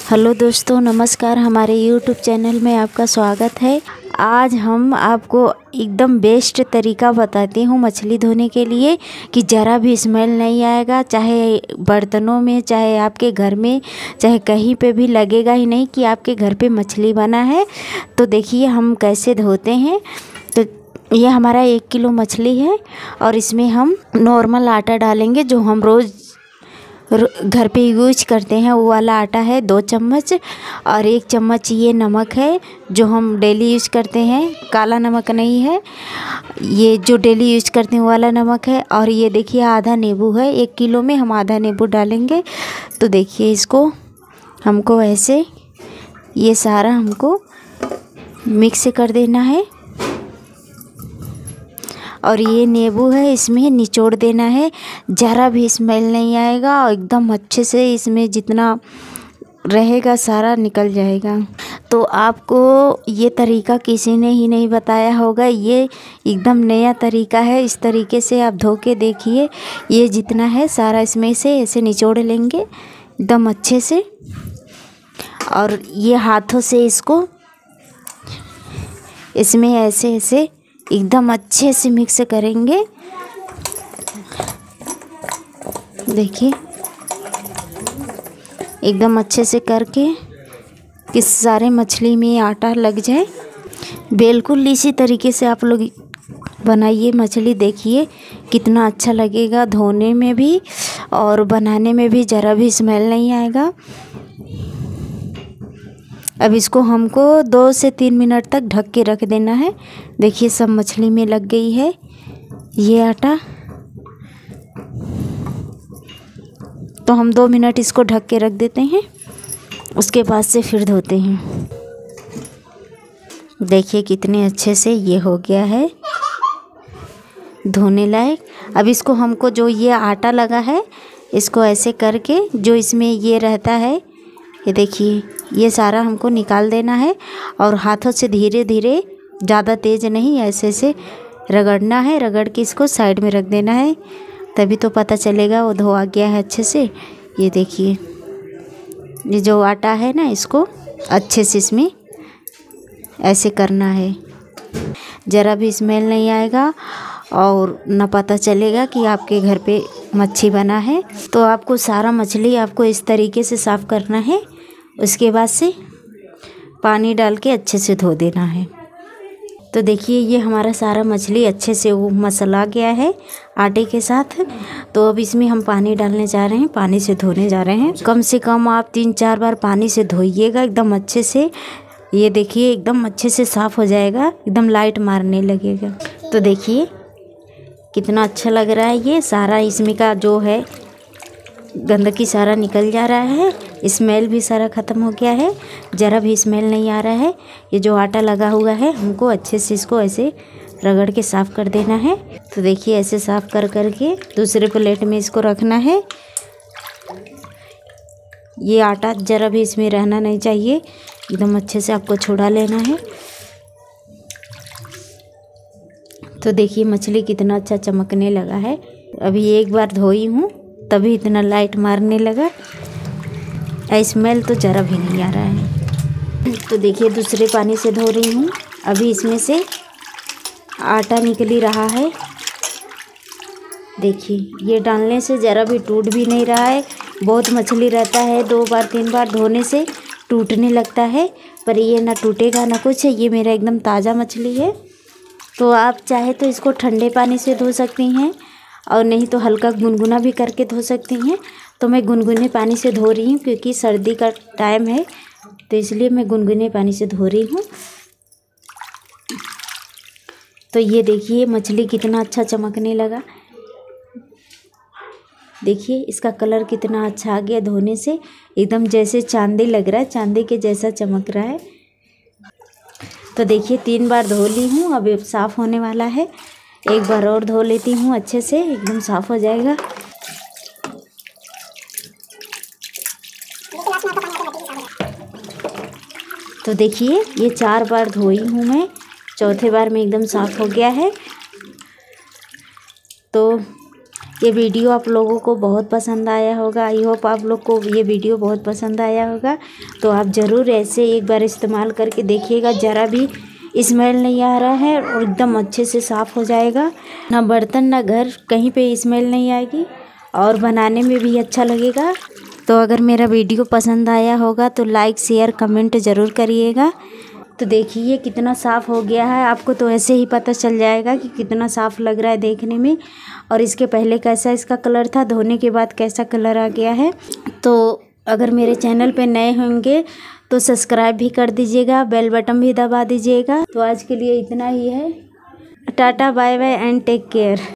Hello दोस्तों, नमस्कार। हमारे यूट्यूब चैनल में आपका स्वागत है। आज हम आपको एकदम बेस्ट तरीका बताती हूँ मछली धोने के लिए कि ज़रा भी स्मेल नहीं आएगा, चाहे बर्तनों में, चाहे आपके घर में, चाहे कहीं पे भी लगेगा ही नहीं कि आपके घर पे मछली बना है। तो देखिए हम कैसे धोते हैं। तो ये हमारा 1 किलो मछली है और इसमें हम नॉर्मल आटा डालेंगे जो हम रोज़ घर पे यूज करते हैं, वो वाला आटा है 2 चम्मच। और 1 चम्मच ये नमक है जो हम डेली यूज करते हैं, काला नमक नहीं है, ये जो डेली यूज करते हैं वो वाला नमक है। और ये देखिए आधा नींबू है, 1 किलो में हम आधा नींबू डालेंगे। तो देखिए इसको हमको ऐसे ये सारा हमको मिक्स कर देना है। और ये नींबू है, इसमें निचोड़ देना है, ज़रा भी स्मेल नहीं आएगा और एकदम अच्छे से इसमें जितना रहेगा सारा निकल जाएगा। तो आपको ये तरीका किसी ने ही नहीं बताया होगा, ये एकदम नया तरीका है। इस तरीके से आप धो के देखिए, ये जितना है सारा इसमें से ऐसे निचोड़ लेंगे एकदम अच्छे से। और ये हाथों से इसको इसमें ऐसे ऐसे एकदम अच्छे से मिक्स करेंगे। देखिए एकदम अच्छे से करके कि सारे मछली में आटा लग जाए। बिल्कुल इसी तरीके से आप लोग बनाइए मछली, देखिए कितना अच्छा लगेगा धोने में भी और बनाने में भी, ज़रा भी स्मेल नहीं आएगा। अब इसको हमको 2 से 3 मिनट तक ढक के रख देना है। देखिए सब मछली में लग गई है ये आटा। तो हम 2 मिनट इसको ढक के रख देते हैं, उसके बाद से फिर धोते हैं। देखिए कितने अच्छे से ये हो गया है धोने लायक। अब इसको हमको जो ये आटा लगा है इसको ऐसे करके जो इसमें ये रहता है, ये देखिए ये सारा हमको निकाल देना है। और हाथों से धीरे धीरे, ज़्यादा तेज़ नहीं, ऐसे ऐसे रगड़ना है। रगड़ के इसको साइड में रख देना है, तभी तो पता चलेगा वो धोआ गया है अच्छे से। ये देखिए ये जो आटा है ना, इसको अच्छे से इसमें ऐसे करना है, ज़रा भी स्मेल नहीं आएगा और ना पता चलेगा कि आपके घर पे मच्छी बना है। तो आपको सारा मछली आपको इस तरीके से साफ़ करना है। उसके बाद से पानी डाल के अच्छे से धो देना है। तो देखिए ये हमारा सारा मछली अच्छे से वो मसला गया है आटे के साथ। तो अब इसमें हम पानी डालने जा रहे हैं, पानी से धोने जा रहे हैं। कम से कम आप 3-4 बार पानी से धोइएगा एकदम अच्छे से। ये देखिए एकदम अच्छे से साफ़ हो जाएगा, एकदम लाइट मारने लगेगा। तो देखिए कितना अच्छा लग रहा है, ये सारा इसमें का जो है गंदगी सारा निकल जा रहा है, स्मेल भी सारा ख़त्म हो गया है, ज़रा भी स्मेल नहीं आ रहा है। ये जो आटा लगा हुआ है हमको अच्छे से इसको ऐसे रगड़ के साफ़ कर देना है। तो देखिए ऐसे साफ़ कर करके दूसरे प्लेट में इसको रखना है। ये आटा ज़रा भी इसमें रहना नहीं चाहिए, एकदम अच्छे से आपको छुड़ा लेना है। तो देखिए मछली कितना अच्छा चमकने लगा है। अभी एक बार धोई हूँ तभी इतना लाइट मारने लगा, स्मेल तो ज़रा भी नहीं आ रहा है। तो देखिए दूसरे पानी से धो रही हूँ, अभी इसमें से आटा निकल ही रहा है। देखिए ये डालने से ज़रा भी टूट भी नहीं रहा है। बहुत मछली रहता है 2 बार 3 बार धोने से टूटने लगता है, पर ये ना टूटेगा ना कुछ। ये मेरा एकदम ताज़ा मछली है। तो आप चाहे तो इसको ठंडे पानी से धो सकती हैं और नहीं तो हल्का गुनगुना भी करके धो सकती हैं। तो मैं गुनगुने पानी से धो रही हूँ क्योंकि सर्दी का टाइम है, तो इसलिए मैं गुनगुने पानी से धो रही हूँ। तो ये देखिए मछली कितना अच्छा चमकने लगा। देखिए इसका कलर कितना अच्छा आ गया धोने से, एकदम जैसे चांदी लग रहा है, चांदी के जैसा चमक रहा है। तो देखिए 3 बार धो ली हूँ, अब साफ़ होने वाला है। एक बार और धो लेती हूँ अच्छे से, एकदम साफ़ हो जाएगा। तो देखिए ये 4 बार धोई हूँ मैं, चौथे बार में एकदम साफ़ हो गया है। तो ये वीडियो आप लोगों को बहुत पसंद आया होगा। आई होप आप लोग को ये वीडियो बहुत पसंद आया होगा। तो आप ज़रूर ऐसे एक बार इस्तेमाल करके देखिएगा, ज़रा भी स्मेल नहीं आ रहा है और एकदम अच्छे से साफ़ हो जाएगा। ना बर्तन ना घर कहीं पे स्मेल नहीं आएगी और बनाने में भी अच्छा लगेगा। तो अगर मेरा वीडियो पसंद आया होगा तो लाइक शेयर कमेंट ज़रूर करिएगा। तो देखिए कितना साफ़ हो गया है, आपको तो ऐसे ही पता चल जाएगा कि कितना साफ़ लग रहा है देखने में। और इसके पहले कैसा इसका कलर था, धोने के बाद कैसा कलर आ गया है। तो अगर मेरे चैनल पे नए होंगे तो सब्सक्राइब भी कर दीजिएगा, बेल बटन भी दबा दीजिएगा। तो आज के लिए इतना ही है। Tata bye bye and take care.